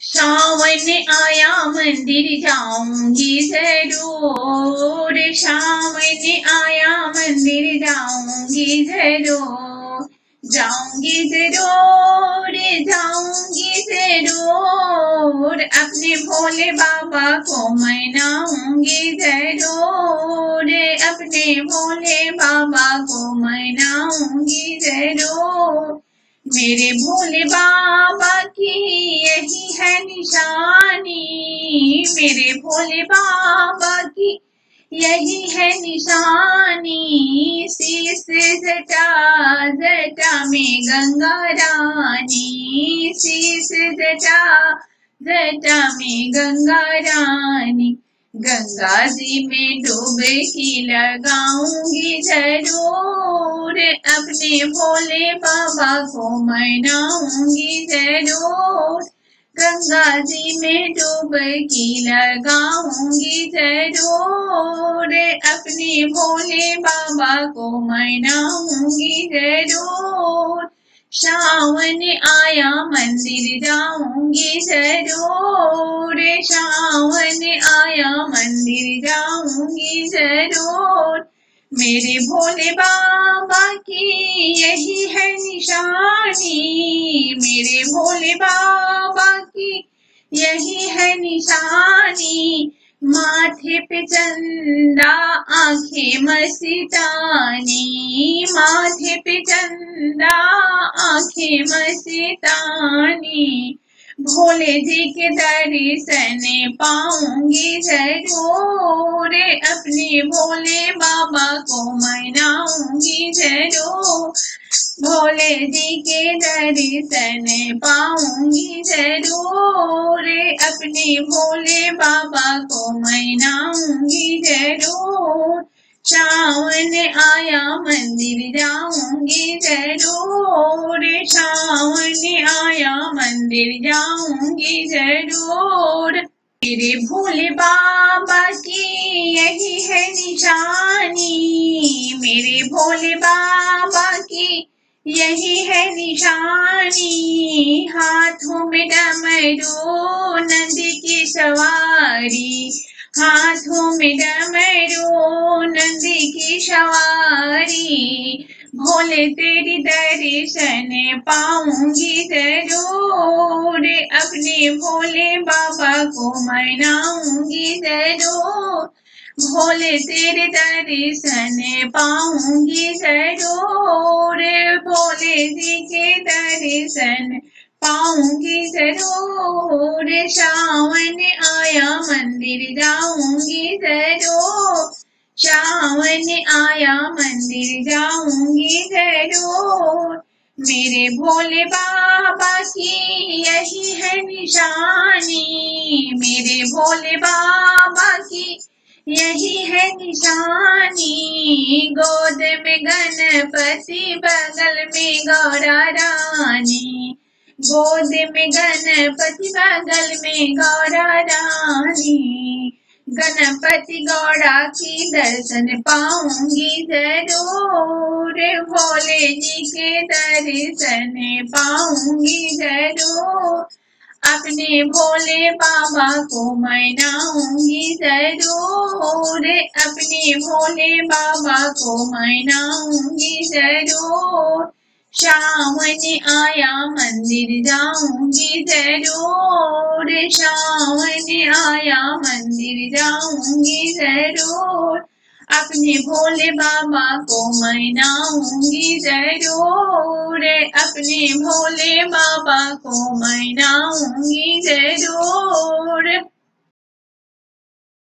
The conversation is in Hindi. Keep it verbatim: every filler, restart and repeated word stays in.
सावन आया मंदिर जाऊंगी जरूर, सावन आया मंदिर जाऊंगी जरूर, जाऊंगी जरूर, जाऊंगी जरूर, अपने भोले बाबा को मनाऊंगी जरूर, अपने भोले बाबा को मनाऊंगी जरूर। मेरे भोले बाबा की यही है निशानी, मेरे भोले बाबा की यही है निशानी, शीश जटा जटा में गंगा रानी, शीश जटा जटा में गंगा रानी। गंगा जी में डुबकी लगाऊंगी जरूर, अपने भोले बाबा को मनाऊंगी जरूर, गंगा जी में डुबकी लगाऊंगी जरूर, अपने भोले बाबा को मनाऊंगी जरूर। सावन आया मंदिर जाऊंगी जरूर, सावन आया मंदिर जाऊंगी जरूर। मेरे भोले बाबा की यही है निशानी, मेरे भोले बाबा की यही है निशानी, माथे पे चंदा आंखें मस्तानी, माथे पे चंदा आंखें मस्तानी। भोले जी के दर्शन पाऊंगी जरूर, अपने भोले बाबा को मनाऊंगी जरूर, भोले जी के दर्शन पाऊंगी जरूर, अपने भोले बाबा को मनाऊंगी जरूर। सावन आया मंदिर जाऊंगी जरूर, सावन आया मंदिर जाऊंगी जरूर। मेरे भोले बाबा की यही है निशानी, मेरे भोले बाबा की यही है निशानी, हाथों में डमरू नंदी की सवारी, हाथों में डमरू नंदी की सवारी। भोले तेरी दर्शन पाऊंगी जरूर, अपने भोले बाबा को मनाऊंगी जरूर, भोले तेरे दर्शन पाऊंगी जरूर, भोले जी के दर्शन पाऊंगी जरूर। सावन आया मंदिर जाऊंगी जरूर, सावन आया मंदिर जाऊंगी जरूर। मेरे भोले बाबा की यही है निशानी, मेरे भोले बाबा की यही है निशानी, गोद में गणपति बगल में गौरा रानी, गोद में गणपति बगल में गौरा रानी। गणपति गौड़ा की दर्शन पाऊंगी जरूर, भोले जी के दर्शन पाऊंगी जरूर, अपने भोले बाबा को मनाऊंगी जरूर, अपने भोले बाबा को मनाऊंगी जरूर। सावन आया मंदिर जाऊंगी जरूर, सावन आया मंदिर जाऊंगी जरूर, अपने भोले बाबा को मनाऊंगी जरूर, अपने भोले बाबा को मनाऊंगी जरूर।